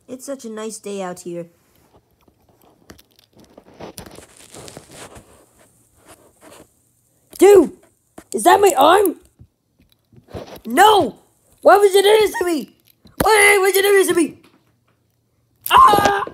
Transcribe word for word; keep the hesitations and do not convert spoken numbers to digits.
It's such a nice day out here. Dude! Is that my arm? No! Why was it innocent to me? Why was it innocent to me? Ah!